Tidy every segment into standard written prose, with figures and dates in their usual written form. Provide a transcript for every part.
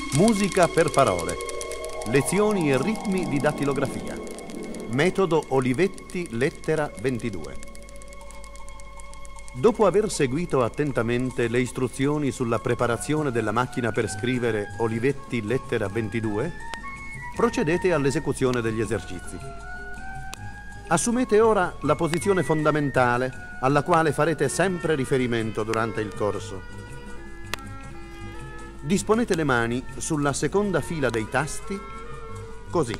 Musica per parole. Lezioni e ritmi di dattilografia. Metodo Olivetti lettera 22. Dopo aver seguito attentamente le istruzioni sulla preparazione della macchina per scrivere Olivetti lettera 22, procedete all'esecuzione degli esercizi. Assumete ora la posizione fondamentale alla quale farete sempre riferimento durante il corso. Disponete le mani sulla seconda fila dei tasti, così.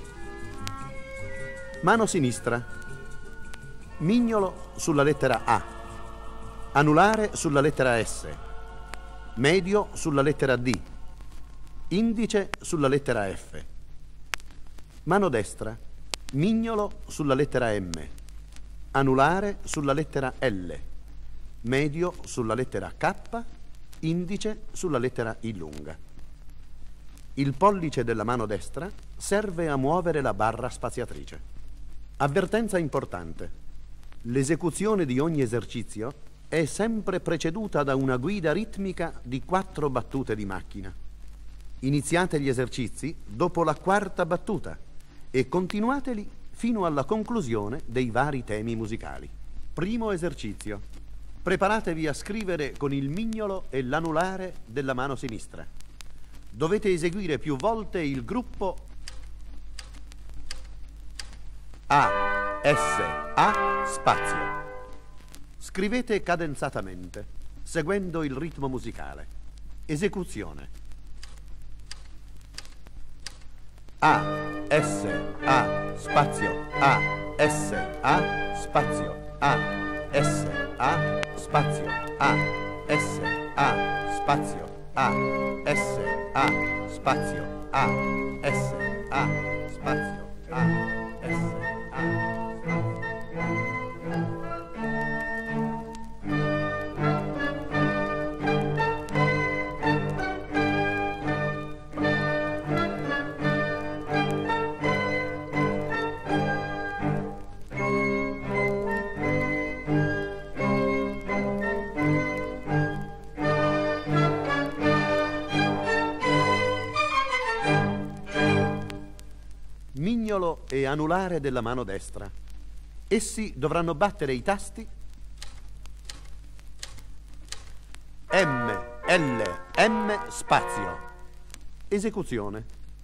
Mano sinistra. Mignolo sulla lettera A. Anulare sulla lettera S. Medio sulla lettera D. Indice sulla lettera F. Mano destra. Mignolo sulla lettera M. Anulare sulla lettera L. Medio sulla lettera K. Indice sulla lettera I lunga. Il pollice della mano destra serve a muovere la barra spaziatrice. Avvertenza importante. L'esecuzione di ogni esercizio è sempre preceduta da una guida ritmica di 4 battute di macchina. Iniziate gli esercizi dopo la 4ª battuta e continuateli fino alla conclusione dei vari temi musicali. Primo esercizio. Preparatevi a scrivere con il mignolo e l'anulare della mano sinistra. Dovete eseguire più volte il gruppo A, S, A, spazio. Scrivete cadenzatamente, seguendo il ritmo musicale. Esecuzione. A, S, A, spazio, A, S, A, spazio, A, S, A, spazio, A, S, A, spazio, A, S, A, spazio, A, S, A, spazio, A, S, A. Mignolo e anulare della mano destra. Essi dovranno battere i tasti M, L, M, spazio. Esecuzione.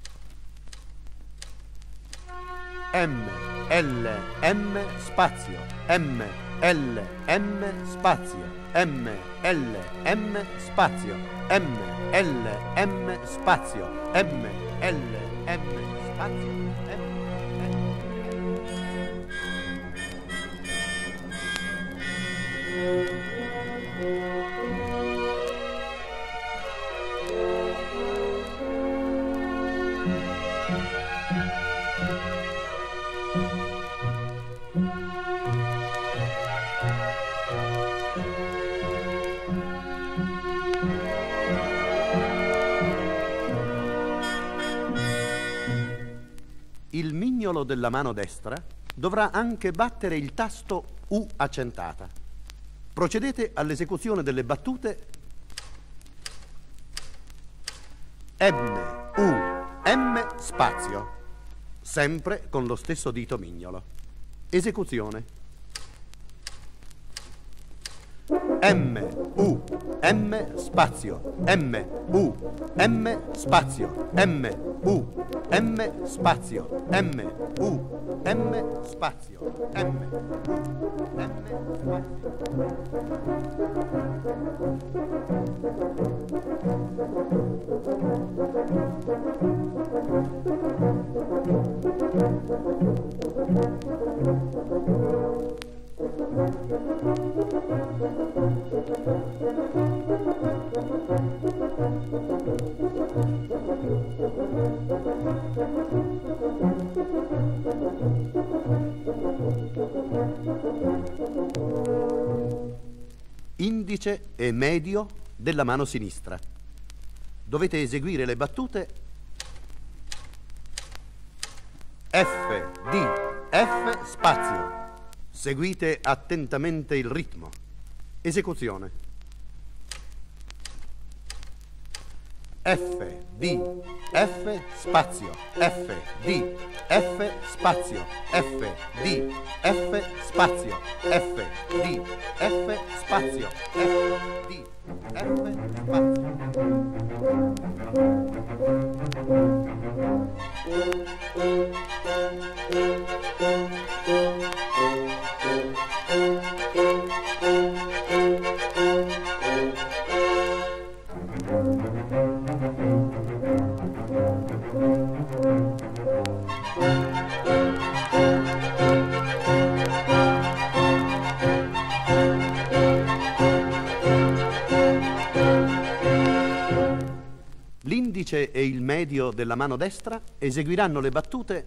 M, L, M, spazio. M, L, M, spazio. M, L, M, spazio. M, L, M, spazio. M, L, M, spazio. Il mignolo della mano destra dovrà anche battere il tasto U accentata. Procedete all'esecuzione delle battute M, U, M, spazio, sempre con lo stesso dito mignolo. Esecuzione. M, U, M, spazio, M, U, M, spazio, M, U, M, spazio, M, U, M, spazio, M, U, M, Indice e medio della mano sinistra. Dovete eseguire le battute F, D, F, spazio. Seguite attentamente il ritmo. Esecuzione. F, D, F, spazio, F, D, F, spazio, F, D, F, spazio, F, D, F, spazio, F, D, F, L'indice e il medio della mano destra eseguiranno le battute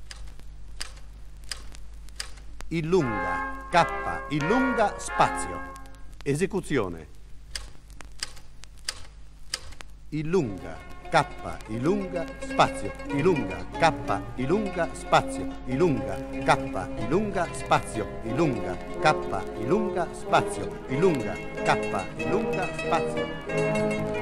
in lunga, K, in lunga, spazio. Esecuzione. In lunga, K, in lunga, spazio. In lunga, K, in lunga, spazio. In lunga, K, in lunga, spazio. In lunga, K, in lunga, spazio. In lunga, K, in lunga, spazio.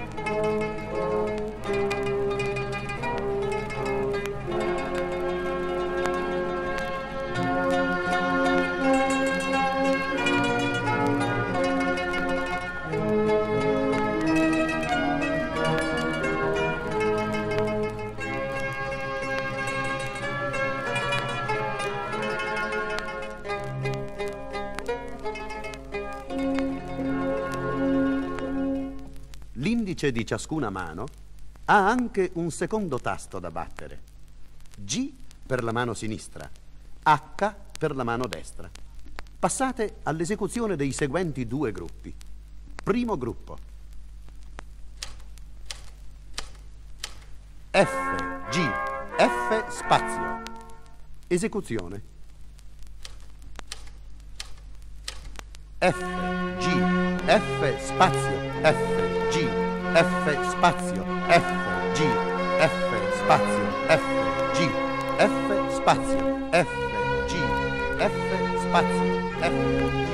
L'indice di ciascuna mano ha anche un secondo tasto da battere. G per la mano sinistra, H per la mano destra. Passate all'esecuzione dei seguenti due gruppi. Primo gruppo. F, G, F, spazio. Esecuzione. F, G, F, spazio, F, G, F, spazio, F, G, F, spazio, F, G, F, spazio, F, G, F, spazio, F, G, F, spazio.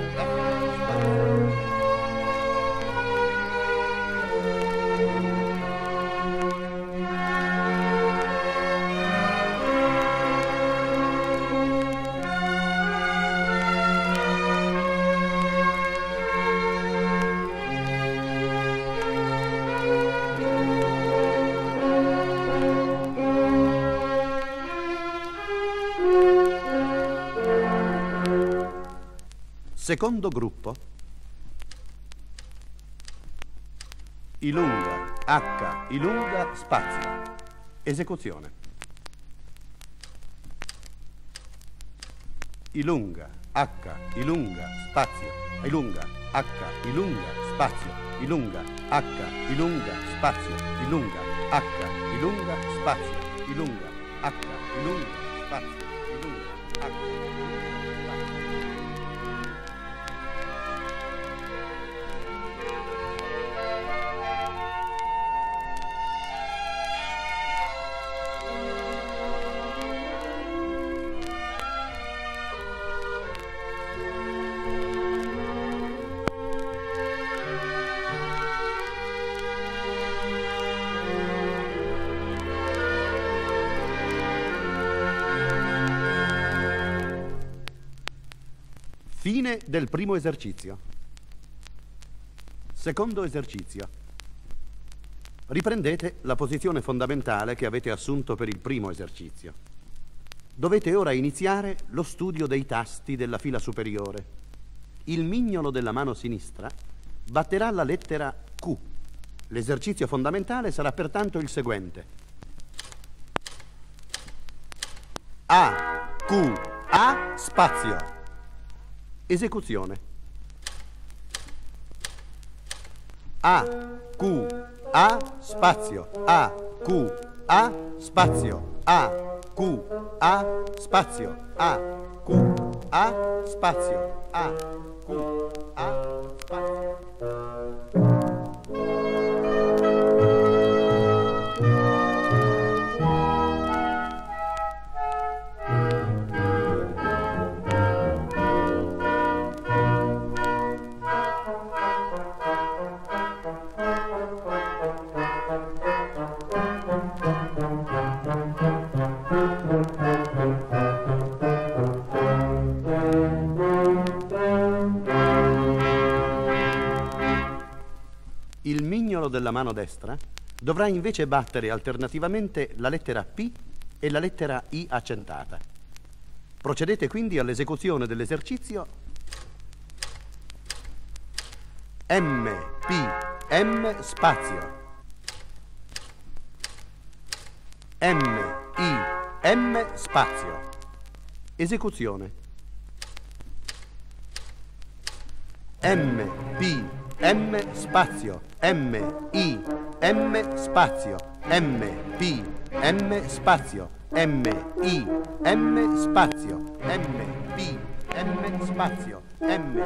Secondo gruppo. I lunga, H, I lunga, spazio. Esecuzione. I lunga, H, I lunga, spazio. I lunga, H, I lunga, spazio. I lunga, H, I lunga, spazio. I lunga, H, I lunga, spazio. I lunga, H, I lunga, spazio. I lunga, H, I lunga, spazio. Fine del primo esercizio. Secondo esercizio. Riprendete la posizione fondamentale che avete assunto per il primo esercizio. Dovete ora iniziare lo studio dei tasti della fila superiore. Il mignolo della mano sinistra batterà la lettera Q. L'esercizio fondamentale sarà pertanto il seguente. A, Q, A, spazio. Esecuzione. A, Q, A, spazio. A, Q, A, spazio. A, Q, A, spazio. A, Q, A, spazio. A, Q, A, spazio. mignolo della mano destra dovrà invece battere alternativamente la lettera P e la lettera I accentata. Procedete quindi all'esecuzione dell'esercizio M, P, M, spazio. M, I, M, spazio. Esecuzione. M, P, M, spazio. M, I, M, spazio. M, P, M, spazio. M, I, M, spazio. M, P, M, spazio. M.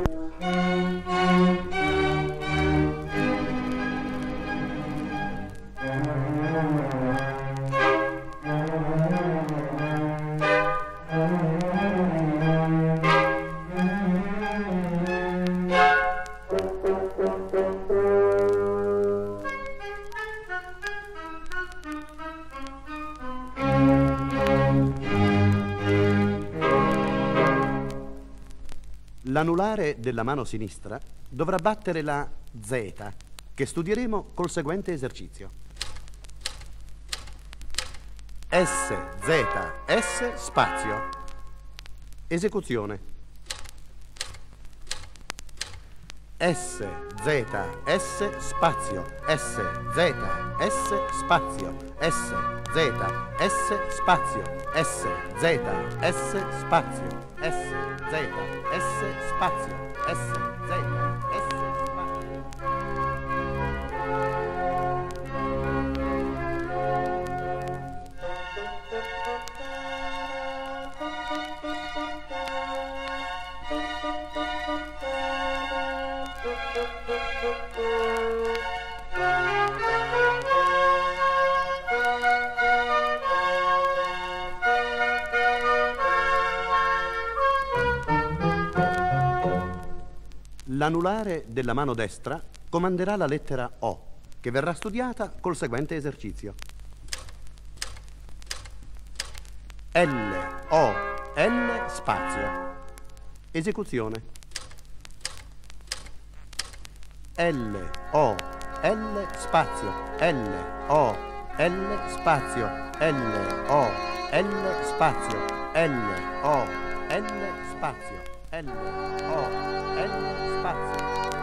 L'anulare della mano sinistra dovrà battere la Z, che studieremo col seguente esercizio. S, Z, S, spazio. Esecuzione. S, Z, S, spazio. S, Z, S, spazio. S, Z, S, spazio. S, Z, S, spazio. S, Z, S, spazio. S, Z, S, spazio. L'anulare della mano destra comanderà la lettera O, che verrà studiata col seguente esercizio. L, O, L, spazio. Esecuzione. L, O, L, spazio. L, O, L, spazio. L, O, L, spazio. L, O, L, spazio. L, O, L, spazio.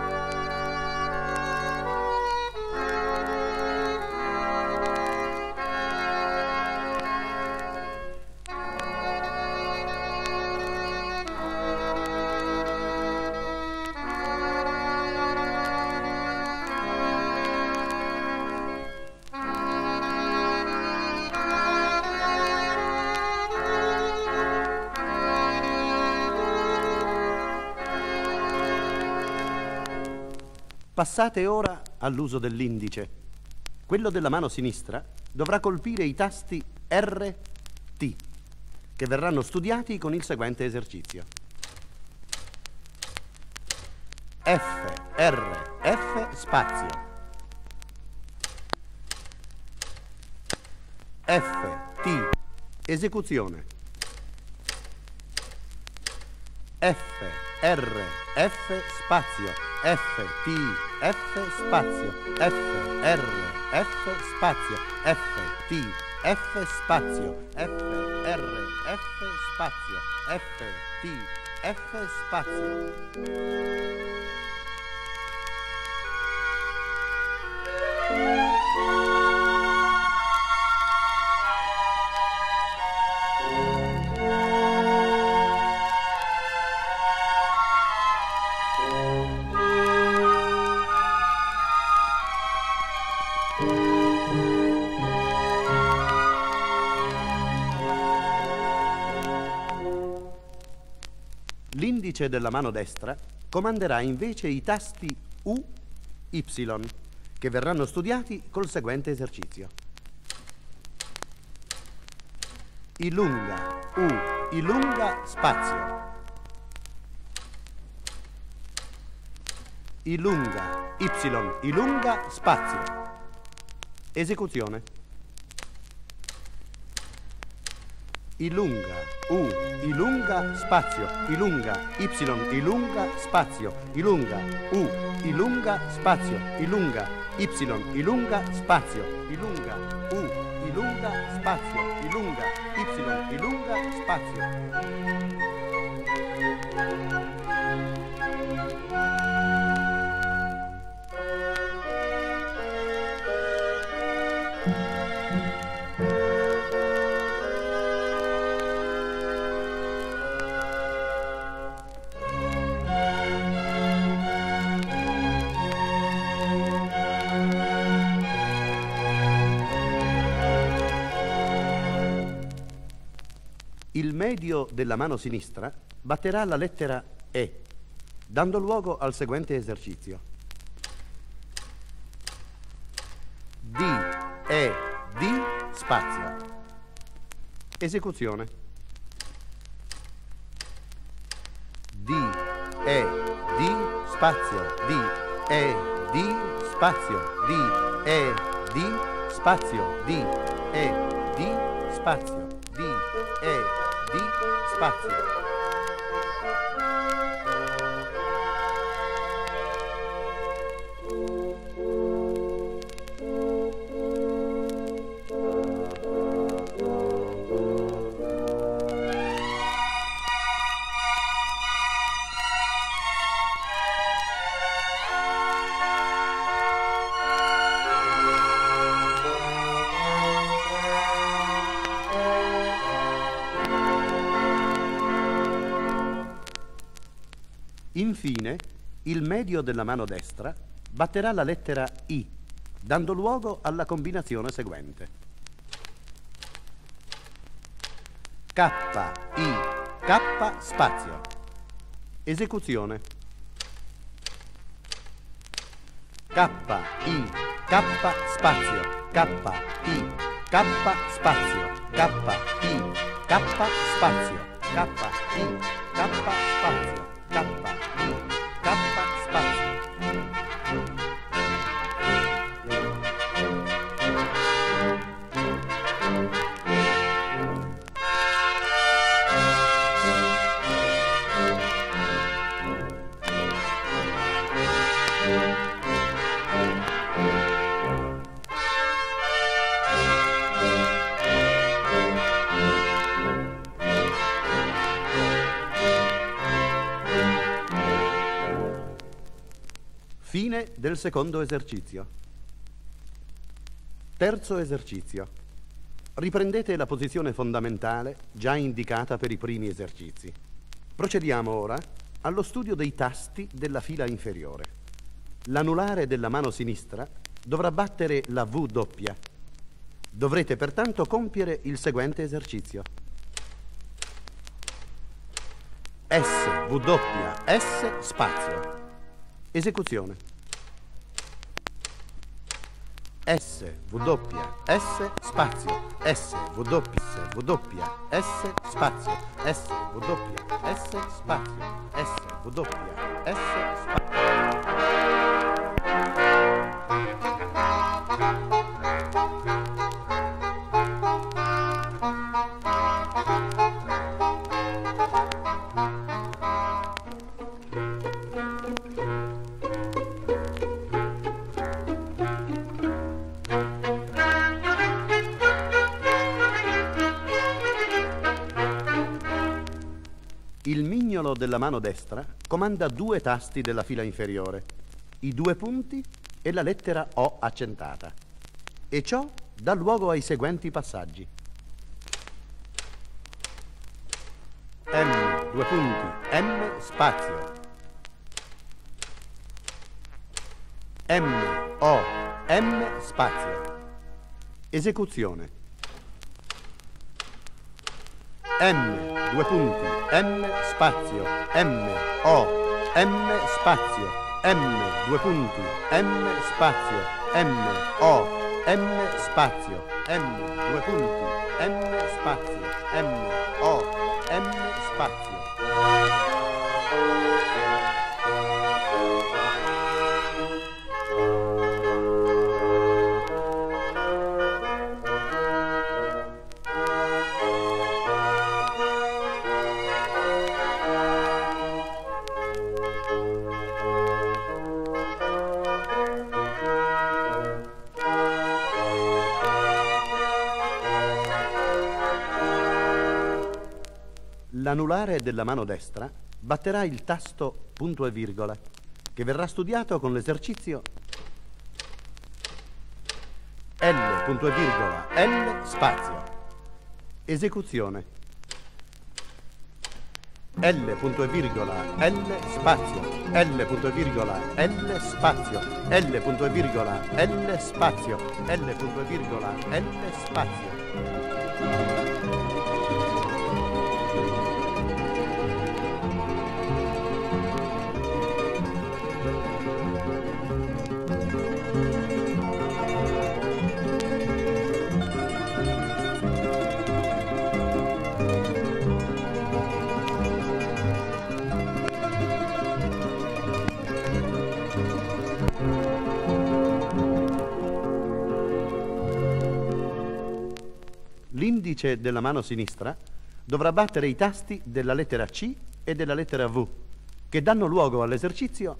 Passate ora all'uso dell'indice. Quello della mano sinistra dovrà colpire i tasti R, T, che verranno studiati con il seguente esercizio. F, R, F, spazio. F, T, esecuzione. F, R, F, spazio. F, T, F, spazio. F, R, F, spazio. F, T, F, spazio. F, R, F, spazio. F, T, F, spazio. L'indice della mano destra comanderà invece i tasti U, Y, che verranno studiati col seguente esercizio. Illunga, U, illunga, spazio. Illunga, Y, illunga, spazio. Esecuzione. ilunga, U, ilunga, spazio, ilunga, Y, ilunga, spazio, ilunga, U, ilunga, spazio, ilunga, Y, ilunga, spazio, ilunga, U, ilunga, spazio, ilunga, Y, ilunga, spazio. Il medio della mano sinistra batterà la lettera E, dando luogo al seguente esercizio. D, E, D, spazio. Esecuzione. D, E, D, spazio, D, E, D, spazio, D, E, D, spazio, D, E, D, spazio, D, E, D, spazio. Infine, il medio della mano destra batterà la lettera I, dando luogo alla combinazione seguente. K, I, K, spazio. Esecuzione. K, I, K, spazio, K, I, K, spazio, K, I, K, spazio, K, I, K, spazio. K, I, K, spazio. Fine del secondo esercizio. Terzo esercizio. Riprendete la posizione fondamentale già indicata per i primi esercizi. Procediamo ora allo studio dei tasti della fila inferiore. L'anulare della mano sinistra dovrà battere la V doppia. Dovrete pertanto compiere il seguente esercizio. S, V doppia, S, spazio. Esecuzione. S, V doppia, S, spazio, S, V doppia, S, V doppia, S, spazio, S, V doppia, S, spazio, S, V doppia, S, spazio. Il mignolo della mano destra comanda due tasti della fila inferiore, i due punti e la lettera O accentata, e ciò dà luogo ai seguenti passaggi. M, due punti, M, spazio. M, O, M, spazio. Esecuzione. M, due punti, M, spazio, M, O, M, spazio, M, due punti, M, spazio, M, O, M, spazio, M, due punti, M, spazio, M, O, M, spazio. L'anulare della mano destra batterà il tasto punto e virgola, che verrà studiato con l'esercizio L punto e virgola L spazio. Esecuzione L punto e virgola L spazio L punto e virgola L spazio L punto e virgola L spazio L punto e virgola L spazio. L'indice della mano sinistra dovrà battere i tasti della lettera C e della lettera V, che danno luogo all'esercizio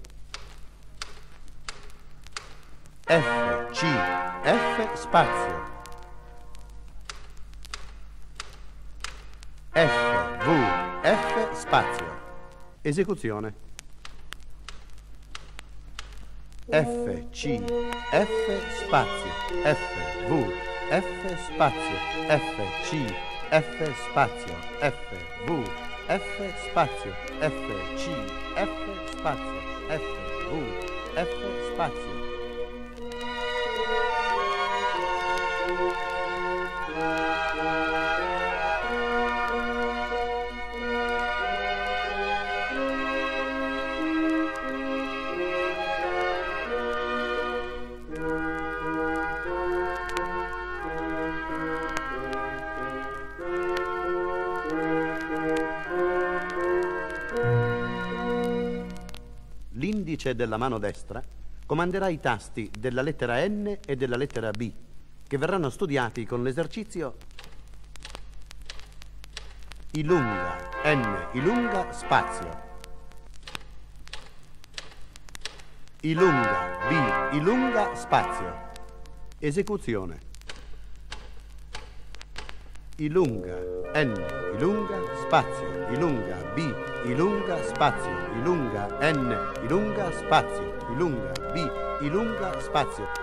F, C, F, spazio. F, V, F, spazio. Esecuzione F, C, F, spazio. F, V, F spazio, F, C, F spazio, F, V, F spazio, F, C, F spazio, F, V, F spazio. L'indice della mano destra comanderà i tasti della lettera N e della lettera B, che verranno studiati con l'esercizio I lunga, N, I lunga, spazio. I lunga, B, I lunga, spazio. Esecuzione I lunga, N, I lunga, spazio. I lunga, B, I lunga, spazio. I lunga, N, I lunga, spazio. I lunga, B, I lunga, spazio.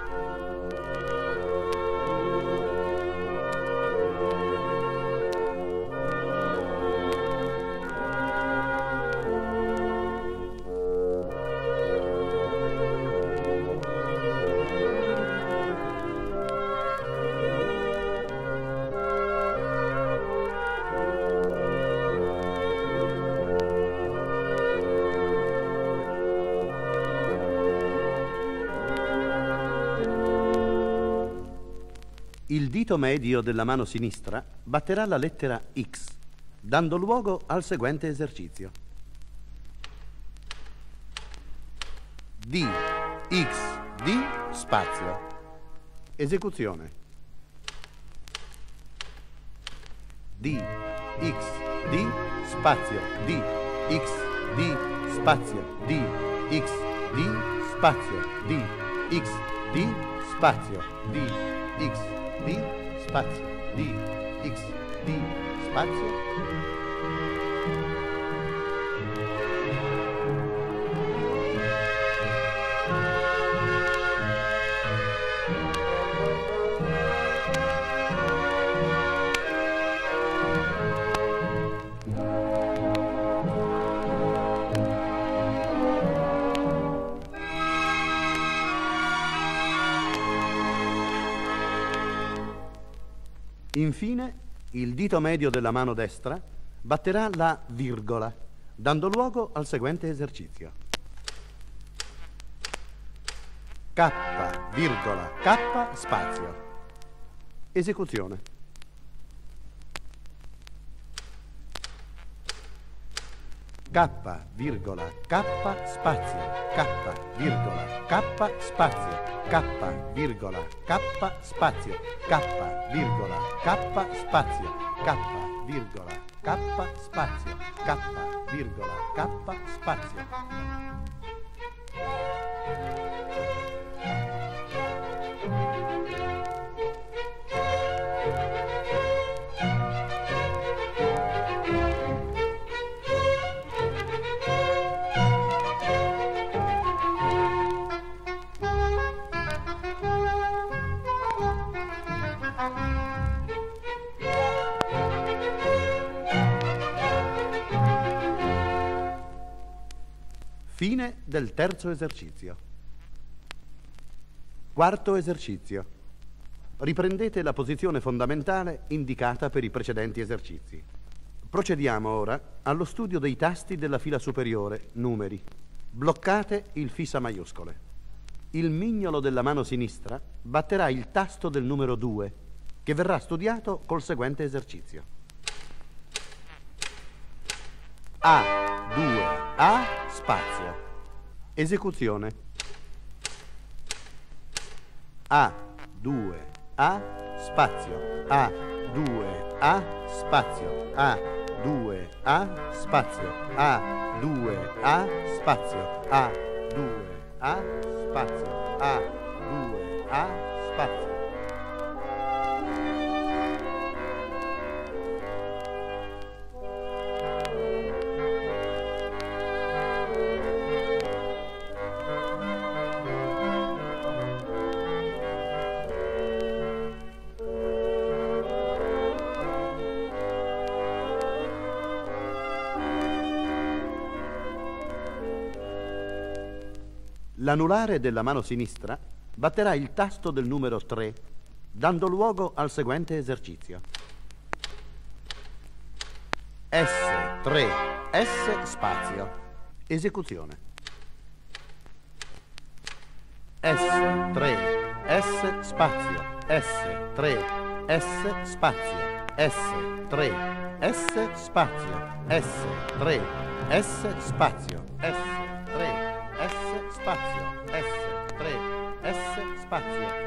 Il dito medio della mano sinistra batterà la lettera X, dando luogo al seguente esercizio. D, X, D, spazio. Esecuzione. D, X, D, spazio. D, X, D, spazio. D, X, D, spazio. D, X, D, spazio. D, X, D, spazio, D, X, D, spazio. Infine, il dito medio della mano destra batterà la virgola, dando luogo al seguente esercizio. K, virgola, K, spazio. Esecuzione. K, virgola, K, spazio. K, virgola, K, spazio. K, virgola, K, spazio. K, virgola, K, spazio. K, virgola, K, spazio. K, virgola, K, spazio. Fine del terzo esercizio. Quarto esercizio. Riprendete la posizione fondamentale indicata per i precedenti esercizi. Procediamo ora allo studio dei tasti della fila superiore, numeri. Bloccate il fissa maiuscole. Il mignolo della mano sinistra batterà il tasto del numero 2, che verrà studiato col seguente esercizio. A2A spazio. Esecuzione. A2A spazio. A2A spazio. A2A spazio. A2A spazio. A2A spazio. A2A spazio. L'anulare della mano sinistra batterà il tasto del numero 3, dando luogo al seguente esercizio. S3, S spazio. Esecuzione. S3, S spazio. S3, S spazio. S3, S spazio. S3, S spazio. S3, S spazio, S3, S spazio.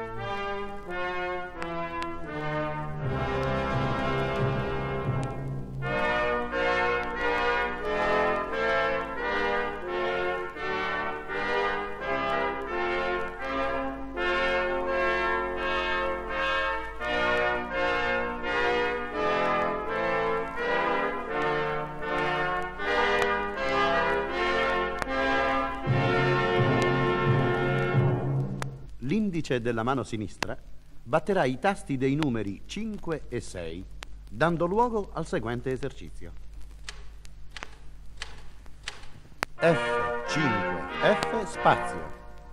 L'indice della mano sinistra batterà i tasti dei numeri 5 e 6, dando luogo al seguente esercizio. F5, F spazio.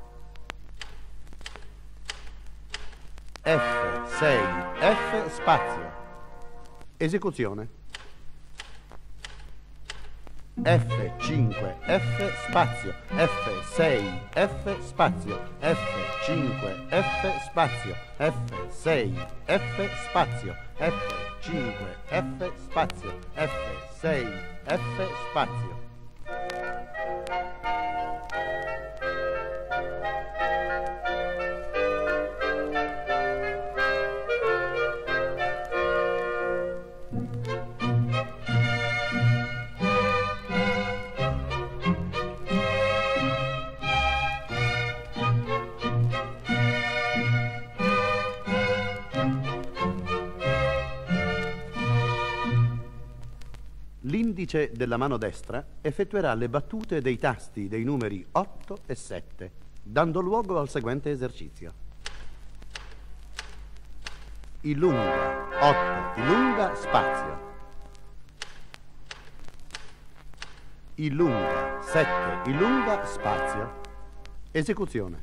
F6, F spazio. Esecuzione. F5, F spazio, F6, F spazio, F5, F spazio, F6, F spazio, F5, F spazio, F6, F spazio. L'indice della mano destra effettuerà le battute dei tasti dei numeri 8 e 7, dando luogo al seguente esercizio. Illunga, 8, illunga, spazio. Illunga, 7, illunga, spazio. Esecuzione.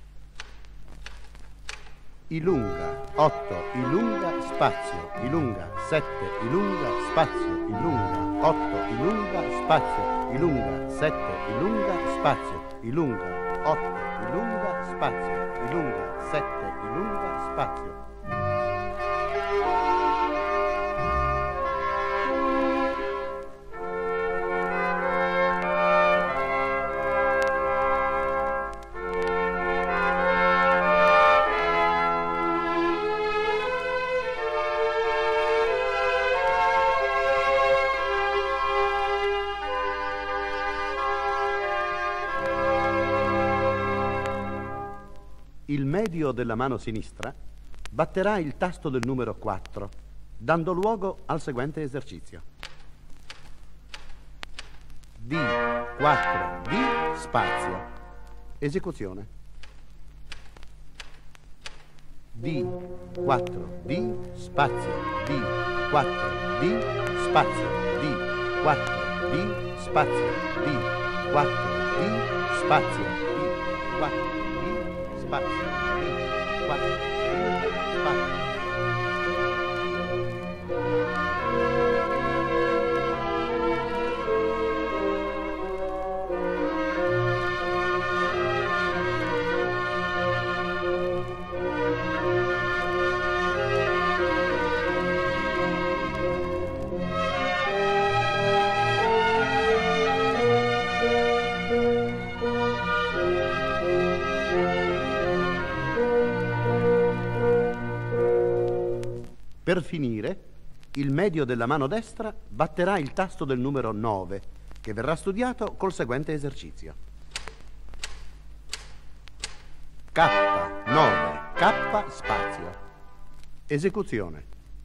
Illunga, 8, illunga, spazio, illunga, 7, illunga, spazio, illunga, 8, illunga, spazio, illunga, 7, illunga, spazio, illunga, 8, illunga, spazio, illunga, 7, illunga, spazio. Il medio della mano sinistra batterà il tasto del numero 4, dando luogo al seguente esercizio. D4, D, spazio. Esecuzione. D4, D, spazio, D4, D, spazio, D4, D, spazio, D4, D, spazio, D, 4, D, spazio, D, 4, D, spazio. Per finire, il medio della mano destra batterà il tasto del numero 9, che verrà studiato col seguente esercizio. K9, K spazio. Esecuzione.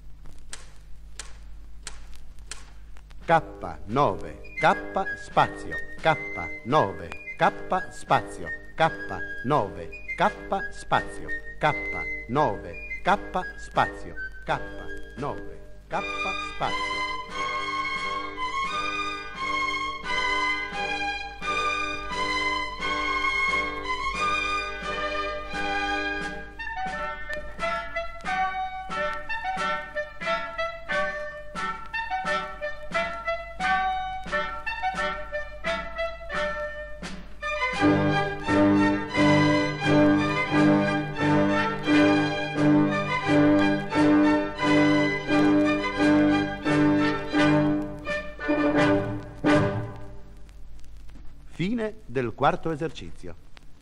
K9, K spazio, K9, K spazio, K9, K spazio, K9, K spazio, K9, K spazio. Fine del quarto esercizio.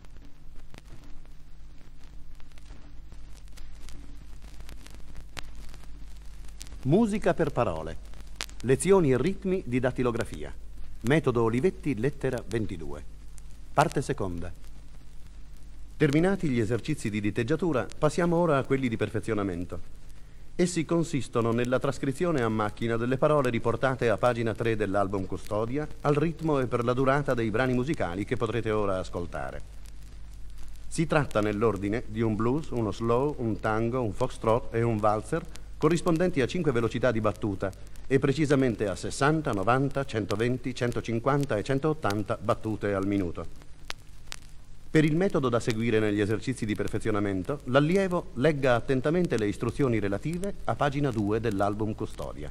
Musica per parole. Lezioni e ritmi di dattilografia. Metodo Olivetti, lettera 22. Parte seconda. Terminati gli esercizi di diteggiatura, passiamo ora a quelli di perfezionamento. Essi consistono nella trascrizione a macchina delle parole riportate a pagina 3 dell'album Custodia, al ritmo e per la durata dei brani musicali che potrete ora ascoltare. Si tratta nell'ordine di un blues, uno slow, un tango, un foxtrot e un valzer, corrispondenti a 5 velocità di battuta e precisamente a 60, 90, 120, 150 e 180 battute al minuto. Per il metodo da seguire negli esercizi di perfezionamento, l'allievo legga attentamente le istruzioni relative a pagina 2 dell'album Custodia.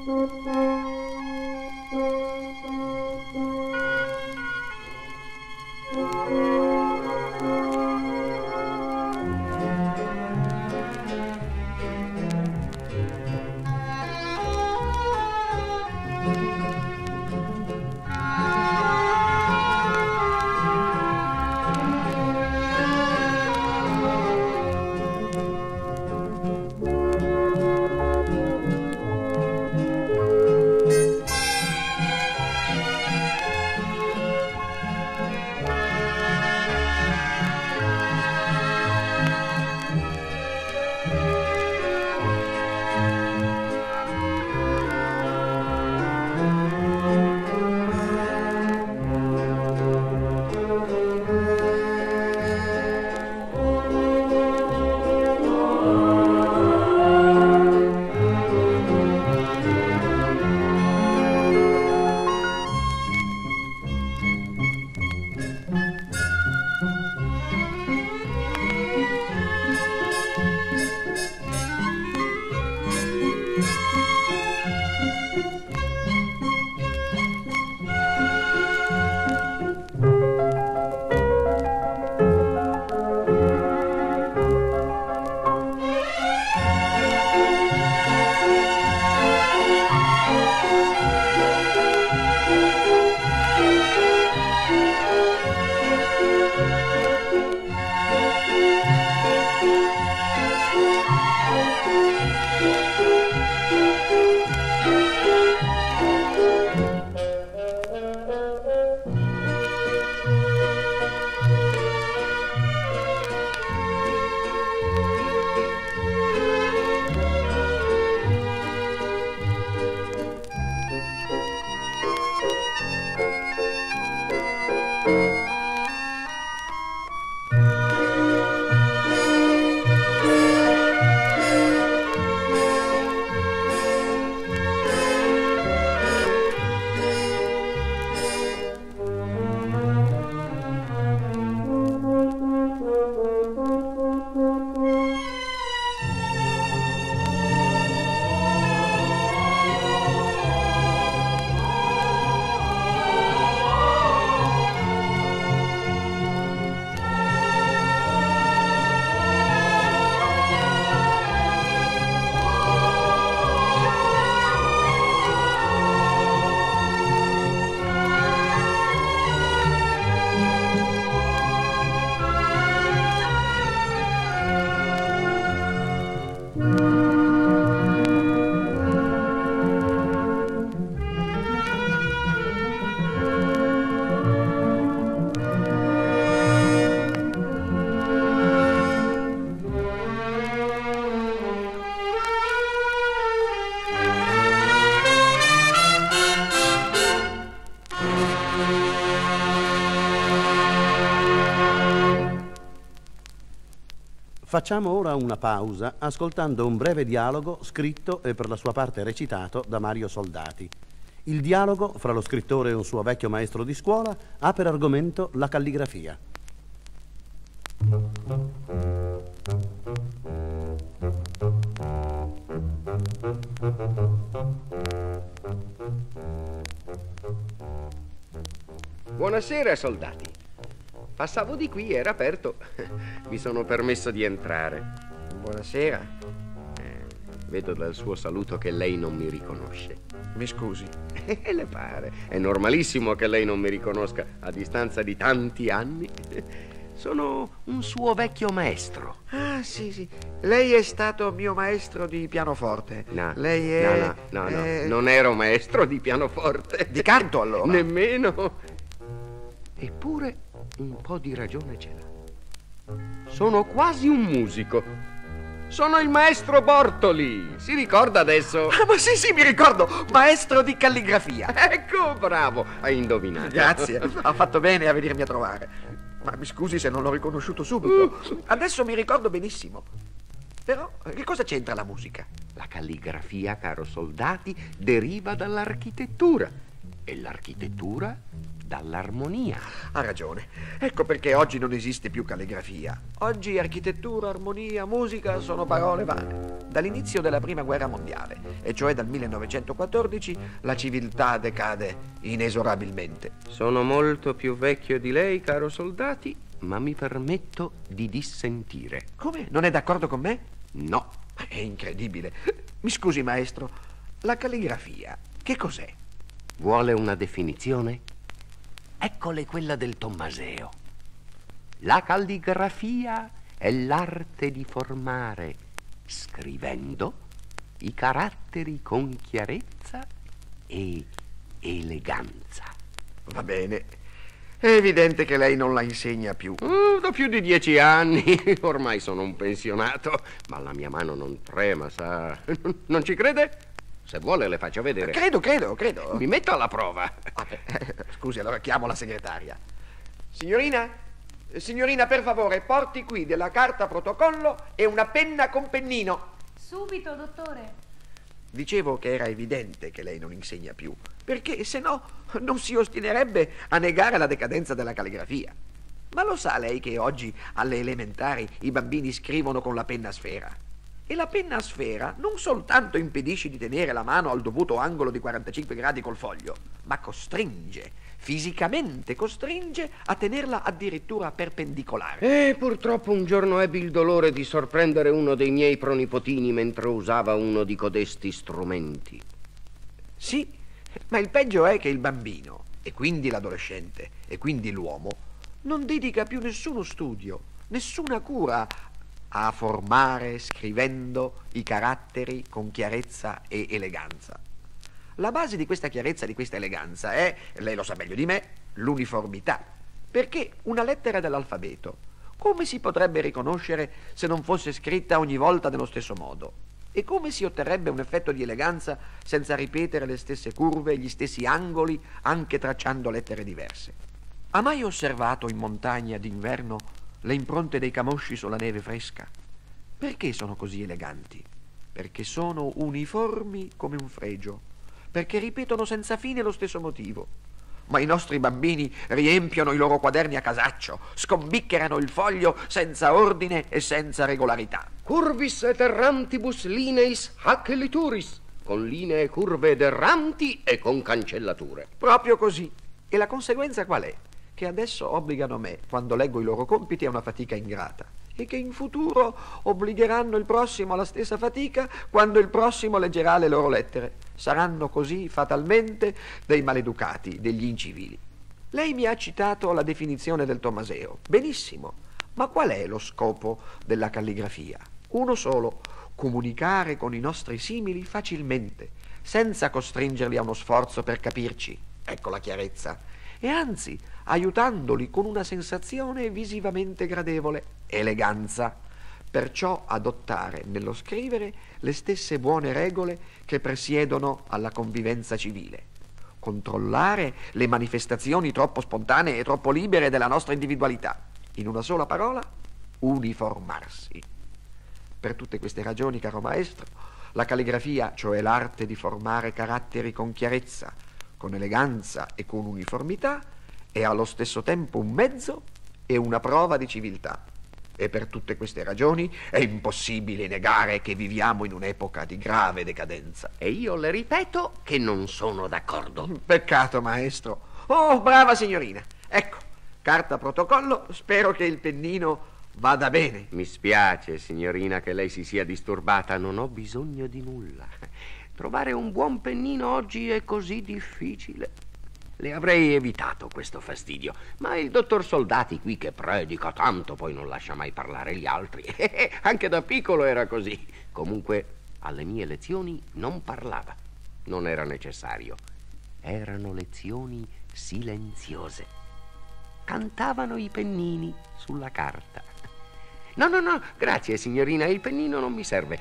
Facciamo ora una pausa ascoltando un breve dialogo scritto e per la sua parte recitato da Mario Soldati. Il dialogo fra lo scrittore e un suo vecchio maestro di scuola ha per argomento la calligrafia. Buonasera, soldati. Passavo di qui, era aperto. Mi sono permesso di entrare. Buonasera. Vedo dal suo saluto che lei non mi riconosce. Mi scusi. Le pare? È normalissimo che lei non mi riconosca a distanza di tanti anni. Sono un suo vecchio maestro. Ah, sì. Lei è stato mio maestro di pianoforte. No. Lei è... No. Non ero maestro di pianoforte. Di canto, allora? Nemmeno. Eppure un po' di ragione ce l'ha. Sono quasi un musico. Sono il maestro Bortoli. Si ricorda adesso? Ah, ma sì, mi ricordo. Maestro di calligrafia. Ecco, bravo, hai indovinato. Grazie, ha fatto bene a venirmi a trovare. Ma mi scusi se non l'ho riconosciuto subito. Adesso mi ricordo benissimo. Però, che cosa c'entra la musica? La calligrafia, caro Soldati, deriva dall'architettura. E l'architettura dall'armonia. Ha ragione. Ecco perché oggi non esiste più calligrafia. Oggi architettura, armonia, musica sono parole vane. Dall'inizio della Prima Guerra Mondiale, e cioè dal 1914, la civiltà decade inesorabilmente. Sono molto più vecchio di lei, caro Soldati, ma mi permetto di dissentire. Come? Non è d'accordo con me? No. È incredibile. Mi scusi, maestro, la calligrafia, che cos'è? Vuole una definizione? Eccole quella del Tommaseo. La calligrafia è l'arte di formare, scrivendo, i caratteri con chiarezza e eleganza. Va bene. È evidente che lei non la insegna più. Da più di 10 anni. Ormai sono un pensionato, ma la mia mano non trema, sa. Non ci crede? Se vuole le faccio vedere. Credo. Mi metto alla prova. Scusi, allora chiamo la segretaria. Signorina, per favore, porti qui della carta protocollo e una penna con pennino. Subito, dottore. Dicevo che era evidente che lei non insegna più, perché se no non si ostinerebbe a negare la decadenza della calligrafia. Ma lo sa lei che oggi alle elementari i bambini scrivono con la penna a sfera? E la penna a sfera non soltanto impedisce di tenere la mano al dovuto angolo di 45 gradi col foglio, ma fisicamente costringe a tenerla addirittura perpendicolare. E purtroppo un giorno ebbi il dolore di sorprendere uno dei miei pronipotini mentre usava uno di codesti strumenti. Sì, ma il peggio è che il bambino, e quindi l'adolescente, e quindi l'uomo, non dedica più nessuno studio, nessuna cura a formare, scrivendo, i caratteri con chiarezza e eleganza. La base di questa chiarezza e di questa eleganza è, lei lo sa meglio di me, l'uniformità. Perché una lettera dell'alfabeto, come si potrebbe riconoscere se non fosse scritta ogni volta nello stesso modo? E come si otterrebbe un effetto di eleganza senza ripetere le stesse curve e gli stessi angoli, anche tracciando lettere diverse? Ha mai osservato in montagna d'inverno le impronte dei camosci sulla neve fresca? Perché sono così eleganti? Perché sono uniformi come un fregio, perché ripetono senza fine lo stesso motivo. Ma i nostri bambini riempiono i loro quaderni a casaccio, scombiccherano il foglio senza ordine e senza regolarità. Curvis et errantibus lineis hac lituris, con linee curve ed erranti e con cancellature. Proprio così. E la conseguenza qual è? Che adesso obbligano me, quando leggo i loro compiti, a una fatica ingrata, e che in futuro obbligheranno il prossimo alla stessa fatica quando il prossimo leggerà le loro lettere. Saranno così fatalmente dei maleducati, degli incivili. Lei mi ha citato la definizione del Tommaseo. Benissimo, ma qual è lo scopo della calligrafia? Uno solo: comunicare con i nostri simili facilmente, senza costringerli a uno sforzo per capirci. Ecco la chiarezza. E anzi, aiutandoli con una sensazione visivamente gradevole, eleganza. Perciò adottare nello scrivere le stesse buone regole che presiedono alla convivenza civile. Controllare le manifestazioni troppo spontanee e troppo libere della nostra individualità. In una sola parola, uniformarsi. Per tutte queste ragioni, caro maestro, la calligrafia, cioè l'arte di formare caratteri con chiarezza, con eleganza e con uniformità, è allo stesso tempo un mezzo e una prova di civiltà. E per tutte queste ragioni è impossibile negare che viviamo in un'epoca di grave decadenza. E io le ripeto che non sono d'accordo. Peccato, maestro. Oh, brava signorina. Ecco, carta protocollo, spero che il pennino vada bene. Mi spiace, signorina, che lei si sia disturbata. Non ho bisogno di nulla. Trovare un buon pennino oggi è così difficile. Le avrei evitato questo fastidio, ma il dottor Soldati qui, che predica tanto, poi non lascia mai parlare gli altri. Anche da piccolo era così. Comunque alle mie lezioni non parlava. Non era necessario. Erano lezioni silenziose. Cantavano i pennini sulla carta. No, grazie signorina, il pennino non mi serve.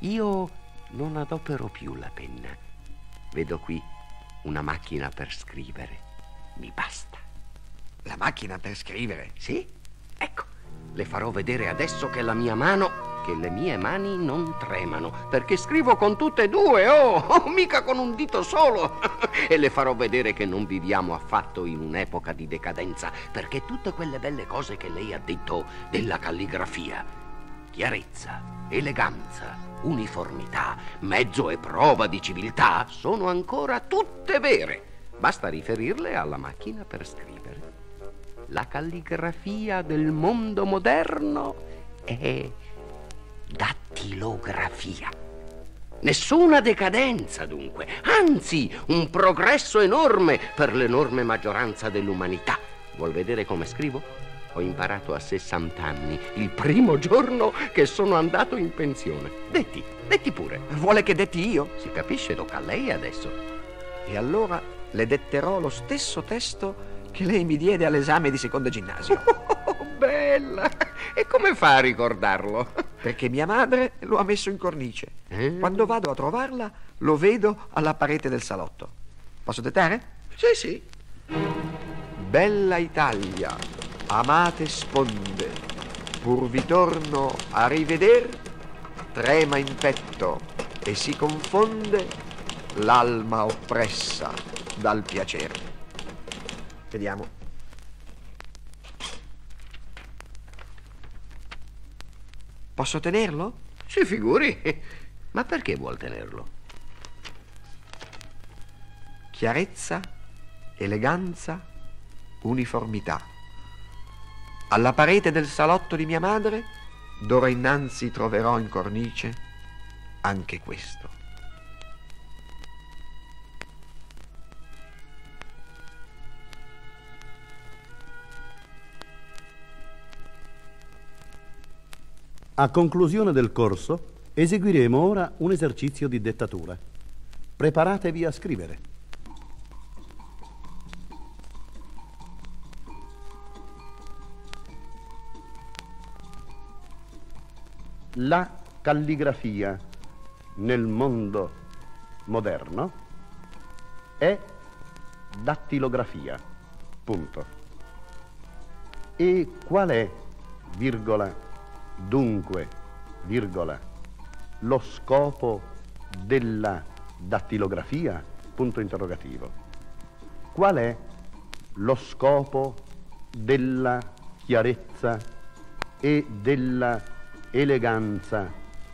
Io non adopero più la penna. Vedo qui una macchina per scrivere. Mi basta. La macchina per scrivere? Sì? Ecco, le farò vedere adesso che la mia mano che le mie mani non tremano, perché scrivo con tutte e due, oh, mica con un dito solo. E le farò vedere che non viviamo affatto in un'epoca di decadenza, perché tutte quelle belle cose che lei ha detto della calligrafia, chiarezza, eleganza, uniformità, mezzo e prova di civiltà, sono ancora tutte vere. Basta riferirle alla macchina per scrivere. La calligrafia del mondo moderno è dattilografia. Nessuna decadenza, dunque, anzi, un progresso enorme per l'enorme maggioranza dell'umanità. Vuol vedere come scrivo? Ho imparato a 60 anni, il primo giorno che sono andato in pensione. Detti pure. Vuole che detti io? Si capisce, tocca a lei adesso. E allora le detterò lo stesso testo che lei mi diede all'esame di seconda ginnasio. Oh, bella! E come fa a ricordarlo? Perché mia madre lo ha messo in cornice. Quando vado a trovarla, lo vedo alla parete del salotto. Posso dettare? Sì. Bella Italia, amate sponde, pur vi torno a riveder, trema in petto e si confonde l'alma oppressa dal piacere. Vediamo. Posso tenerlo? Si figuri. Ma perché vuol tenerlo? Chiarezza, eleganza, uniformità. Alla parete del salotto di mia madre, d'ora innanzi troverò in cornice anche questo. A conclusione del corso eseguiremo ora un esercizio di dettatura. Preparatevi a scrivere. La calligrafia nel mondo moderno è dattilografia. Punto. E qual è, virgola, dunque, virgola, lo scopo della dattilografia? Punto interrogativo. Qual è lo scopo della chiarezza e della eleganza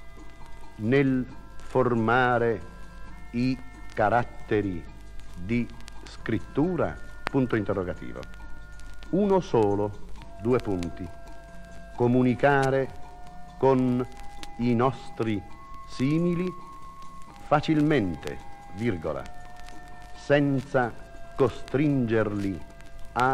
nel formare i caratteri di scrittura? Punto interrogativo. Uno solo, due punti. Comunicare con i nostri simili facilmente, virgola, senza costringerli a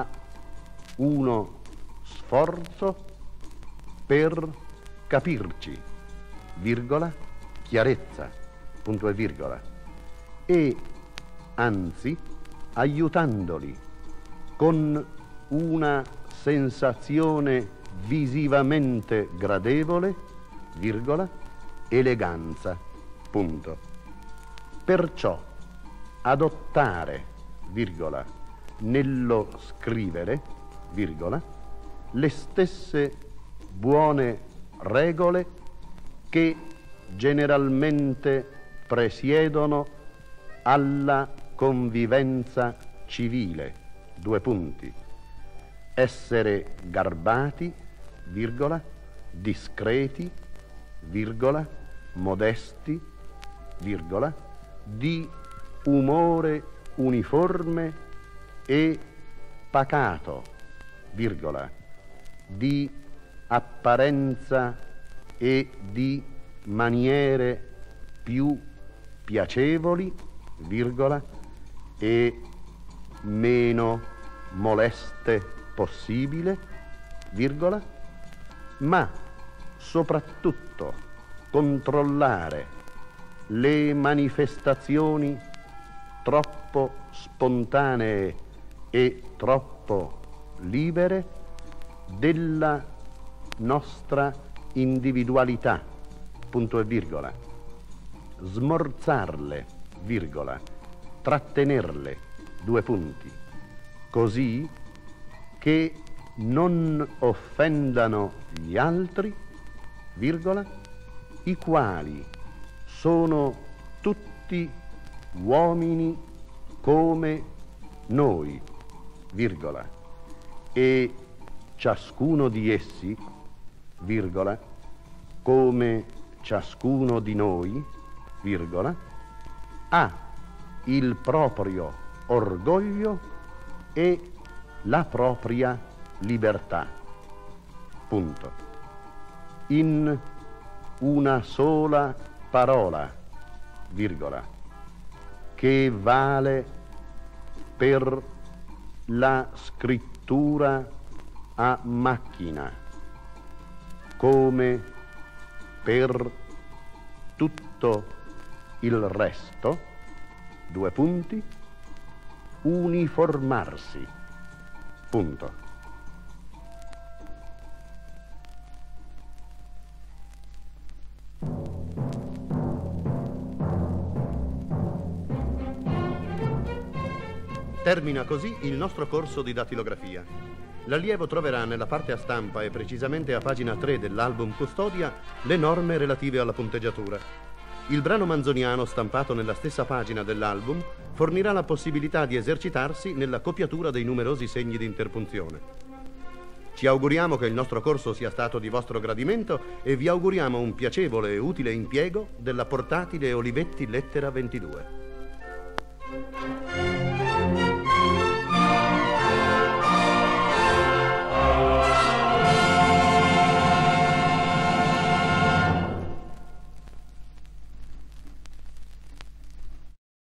uno sforzo per capirci, virgola, chiarezza, punto e virgola, e anzi aiutandoli con una sensazione visivamente gradevole, virgola, eleganza, punto. Perciò adottare, virgola, nello scrivere, virgola, le stesse buone regole che generalmente presiedono alla convivenza civile, due punti. Essere garbati, virgola, discreti, virgola, modesti, virgola, di umore uniforme e pacato, virgola, di apparenza e di maniere più piacevoli, virgola, e meno moleste possibile, virgola, ma soprattutto controllare le manifestazioni troppo spontanee e troppo libere della nostra individualità, punto e virgola, smorzarle, virgola, trattenerle, due punti, così che non offendano gli altri, virgola, i quali sono tutti uomini come noi, virgola, e ciascuno di essi, virgola, come ciascuno di noi, virgola, ha il proprio orgoglio e la propria libertà. Punto. In una sola parola, virgola, che vale per la scrittura a macchina, come per tutto il resto, due punti, uniformarsi, punto. Termina così il nostro corso di dattilografia. L'allievo troverà nella parte a stampa e precisamente a pagina 3 dell'album Custodia le norme relative alla punteggiatura. Il brano manzoniano stampato nella stessa pagina dell'album fornirà la possibilità di esercitarsi nella copiatura dei numerosi segni di interpunzione. Ci auguriamo che il nostro corso sia stato di vostro gradimento e vi auguriamo un piacevole e utile impiego della portatile Olivetti Lettera 22.